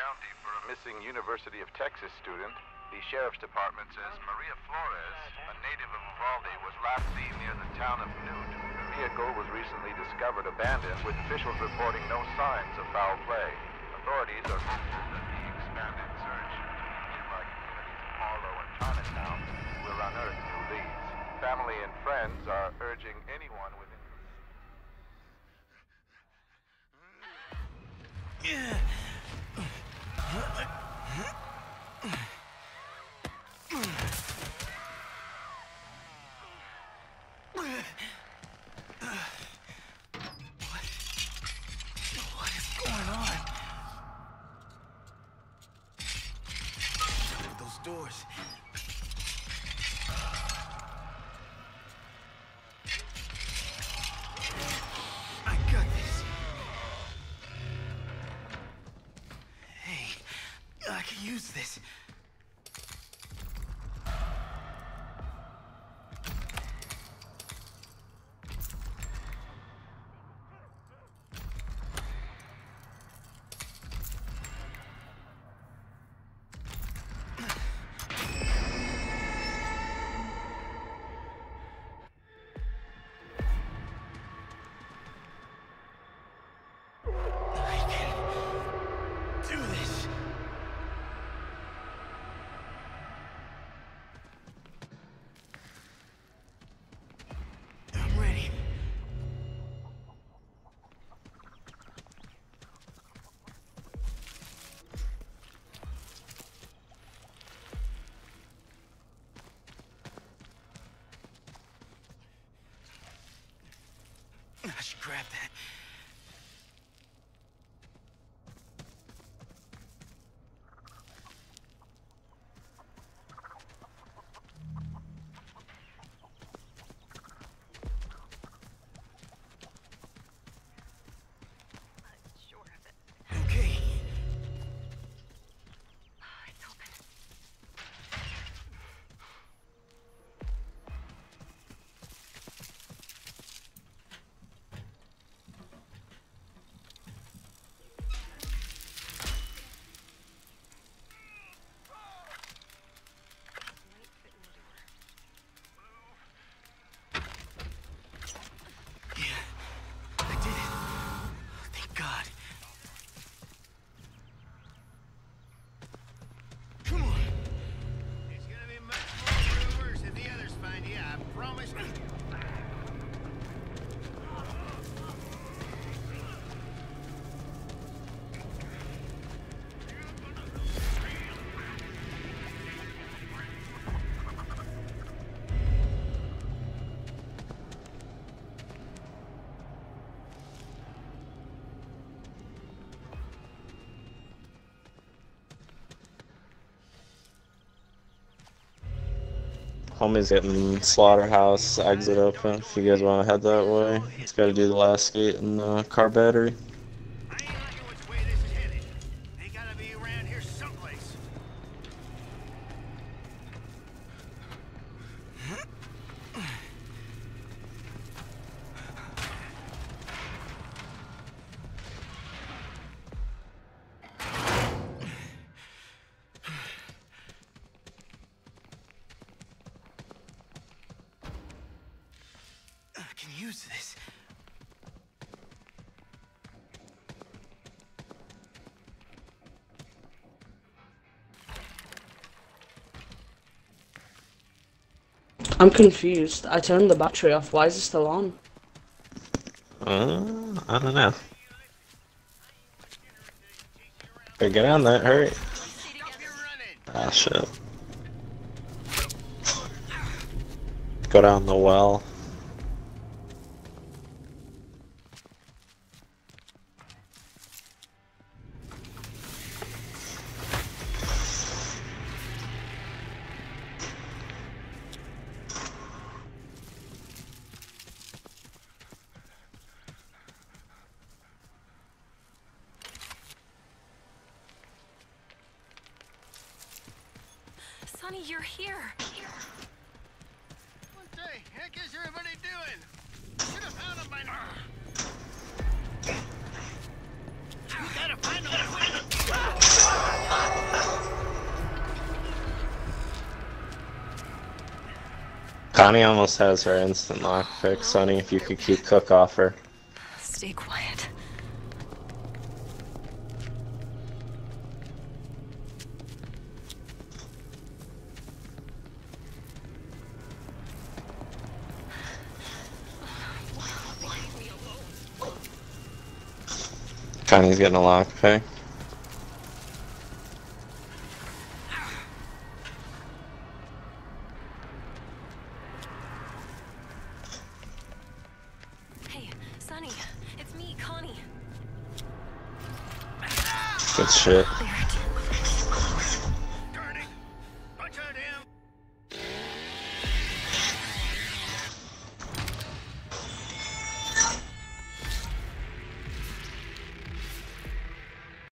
County for a missing University of Texas student. The sheriff's department says Maria Flores, a native of Uvalde, was last seen near the town of Newt. The vehicle was recently discovered abandoned, with officials reporting no signs of foul play. Authorities are hopeful that the expanded search in nearby communities of Harlow and Chinatown will unearth new leads. Family and friends are urging anyone with What is going on? Shut those doors. I got this. Hey, I can use this. I should grab that. Sure of it. Okay. It's open. Homie's getting Slaughterhouse exit open if you guys want to head that way. It's got to do the last gate in the car battery. I ain't liking which way this is headed. They gotta be around here someplace. I can use this. I'm confused. I turned the battery off. Why is it still on? I don't know. Better get on that, hurry. Ah, shit. Go down the well. Sonny, you're here. What the heck is everybody doing? Should have found him by now. You gotta find him. Connie almost has her instant lockpick. Sonny, if you could keep Cook off her. Stay quiet. Connie's getting a lockpick. Hey, Sonny, it's me, Connie. Good shit. They